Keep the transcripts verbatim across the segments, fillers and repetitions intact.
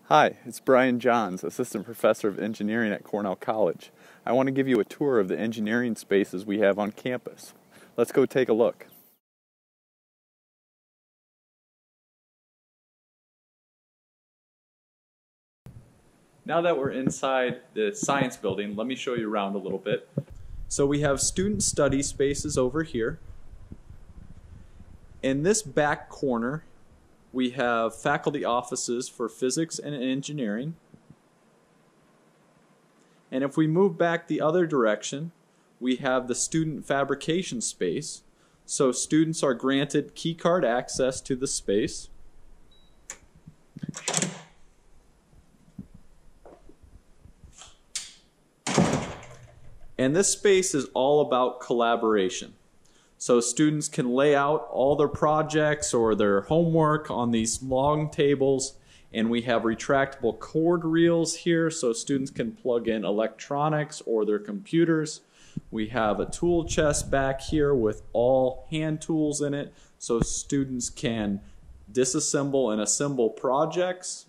Hi, it's Brian Johns, Assistant Professor of Engineering at Cornell College. I want to give you a tour of the engineering spaces we have on campus. Let's go take a look. Now that we're inside the science building, let me show you around a little bit. So we have student study spaces over here. In this back corner, we have faculty offices for physics and engineering. And if we move back the other direction, we have the student fabrication space. So students are granted keycard access to the space. And this space is all about collaboration. So students can lay out all their projects or their homework on these long tables, and we have retractable cord reels here so students can plug in electronics or their computers. We have a tool chest back here with all hand tools in it so students can disassemble and assemble projects.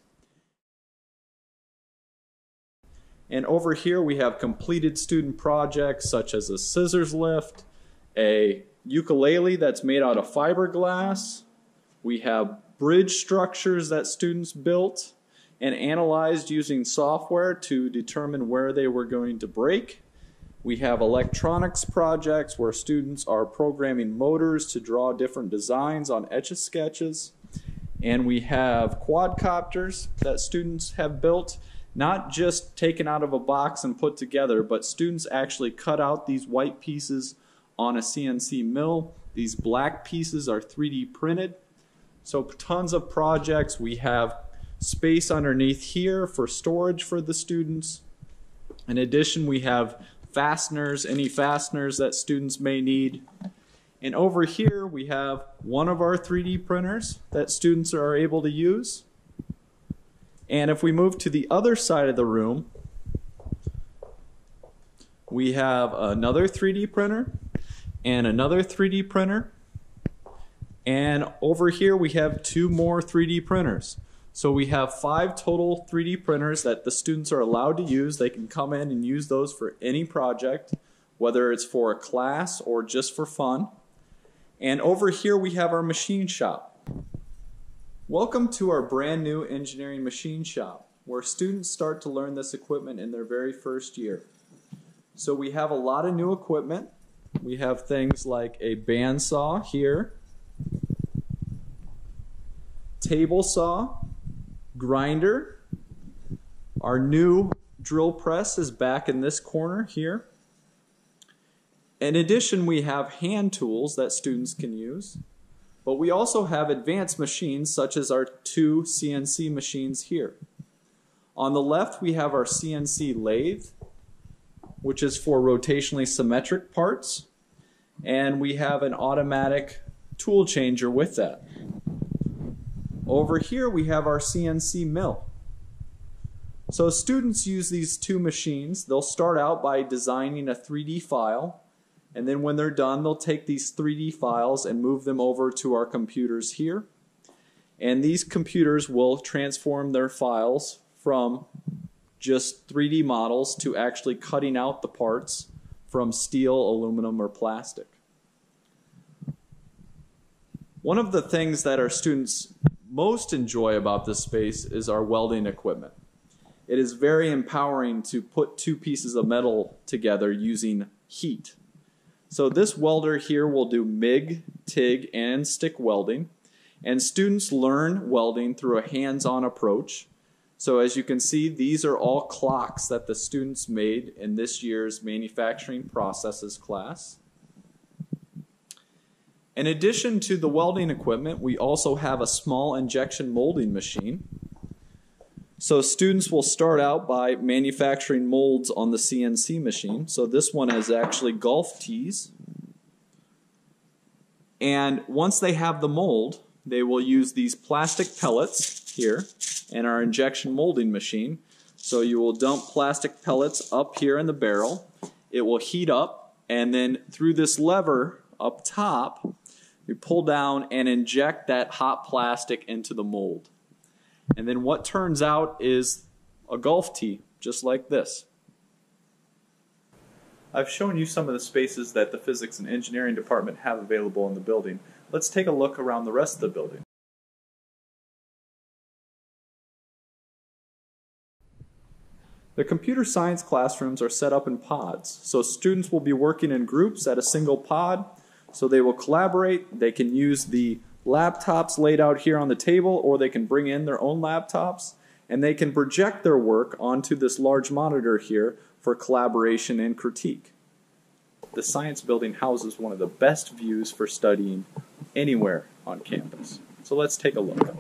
And over here we have completed student projects such as a scissors lift, a ukulele that's made out of fiberglass. We have bridge structures that students built and analyzed using software to determine where they were going to break. We have electronics projects where students are programming motors to draw different designs on Etch-a-Sketches. And we have quadcopters that students have built, not just taken out of a box and put together, but students actually cut out these white pieces on a C N C mill. These black pieces are three D printed. So tons of projects. We have space underneath here for storage for the students. In addition, we have fasteners, any fasteners that students may need. And over here we have one of our three D printers that students are able to use. And if we move to the other side of the room, we have another three D printer and another three D printer. And over here we have two more three D printers. So we have five total three D printers that the students are allowed to use. They can come in and use those for any project, whether it's for a class or just for fun. And over here we have our machine shop. Welcome to our brand new engineering machine shop, where students start to learn this equipment in their very first year. So we have a lot of new equipment. We have things like a bandsaw here, table saw, grinder. Our new drill press is back in this corner here. In addition, we have hand tools that students can use, but we also have advanced machines such as our two C N C machines here. On the left, we have our C N C Lathe, which is for rotationally symmetric parts, and we have an automatic tool changer with that. Over here we have our C N C mill. So students use these two machines. They'll start out by designing a three D file, and then when they're done they'll take these three D files and move them over to our computers here. And these computers will transform their files from just three D models to actually cutting out the parts from steel, aluminum, or plastic. One of the things that our students most enjoy about this space is our welding equipment. It is very empowering to put two pieces of metal together using heat. So this welder here will do M I G, TIG, and stick welding, and students learn welding through a hands-on approach. So as you can see, these are all clocks that the students made in this year's manufacturing processes class. In addition to the welding equipment, we also have a small injection molding machine. So students will start out by manufacturing molds on the C N C machine. So this one is actually golf tees. And once they have the mold, they will use these plastic pellets here in our injection molding machine. So you will dump plastic pellets up here in the barrel. It will heat up, and then through this lever up top, you pull down and inject that hot plastic into the mold. And then what turns out is a golf tee, just like this. I've shown you some of the spaces that the physics and engineering department have available in the building. Let's take a look around the rest of the building. The computer science classrooms are set up in pods, so students will be working in groups at a single pod, so they will collaborate. They can use the laptops laid out here on the table, or they can bring in their own laptops, and they can project their work onto this large monitor here for collaboration and critique. The science building houses one of the best views for studying anywhere on campus. So let's take a look.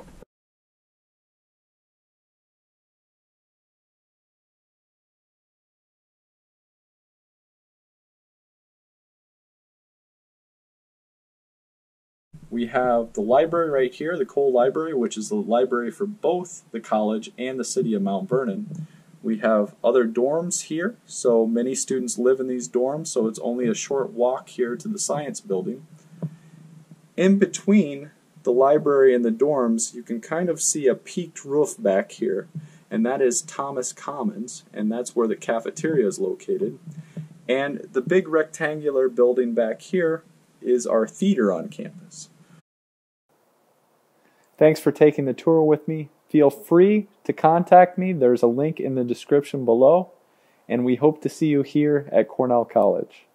We have the library right here, the Cole Library, which is the library for both the college and the city of Mount Vernon. We have other dorms here, so many students live in these dorms, so it's only a short walk here to the science building. In between the library and the dorms, you can kind of see a peaked roof back here, and that is Thomas Commons, and that's where the cafeteria is located. And the big rectangular building back here is our theater on campus. Thanks for taking the tour with me. Feel free to contact me. There's a link in the description below, and we hope to see you here at Cornell College.